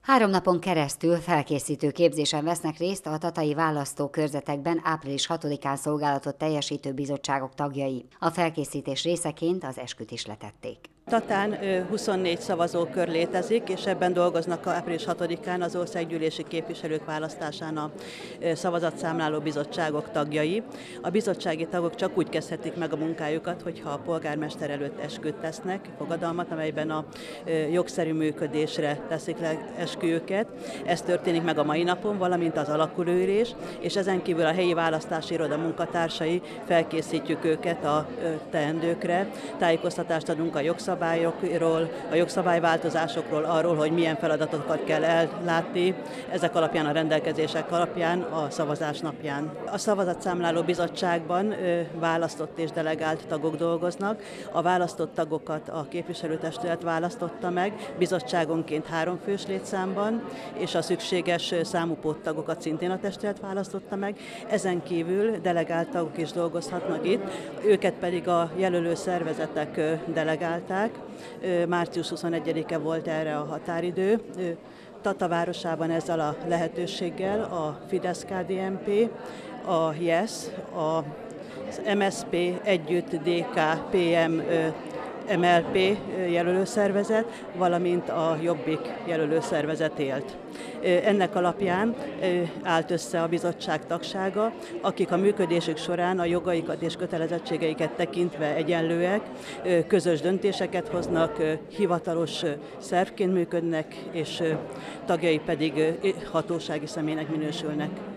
3 napon keresztül felkészítő képzésen vesznek részt a tatai választókörzetekben április 6-án szolgálatot teljesítő bizottságok tagjai. A felkészítés részeként az esküt is letették. Tatán 24 szavazókör létezik, és ebben dolgoznak április 6-án az országgyűlési képviselők választásán a szavazatszámláló bizottságok tagjai. A bizottsági tagok csak úgy kezdhetik meg a munkájukat, hogyha a polgármester előtt esküt tesznek, fogadalmat, amelyben a jogszerű működésre teszik le esküjüket. Ez történik meg a mai napon, valamint az alakulóülés, és ezen kívül a helyi választási iroda munkatársai felkészítjük őket a teendőkre, tájékoztatást adunk a jogszabályokról, a jogszabályváltozásokról, arról, hogy milyen feladatokat kell ellátni, ezek alapján, a rendelkezések alapján a szavazás napján. A szavazatszámláló bizottságban választott és delegált tagok dolgoznak. A választott tagokat a képviselőtestület választotta meg, bizottságonként 3 fős létszámban, és a szükséges számú póttagokat szintén a testület választotta meg. Ezen kívül delegált tagok is dolgozhatnak itt, őket pedig a jelölő szervezetek delegálták. Március 21-e volt erre a határidő. Tata városában ezzel a lehetőséggel a Fidesz-KDNP, a YES, az MSZP együtt DK-PM MLP jelölőszervezet, valamint a Jobbik jelölőszervezet élt. Ennek alapján állt össze a bizottság tagsága, akik a működésük során a jogaikat és kötelezettségeiket tekintve egyenlőek, közös döntéseket hoznak, hivatalos szervként működnek, és tagjai pedig hatósági személynek minősülnek.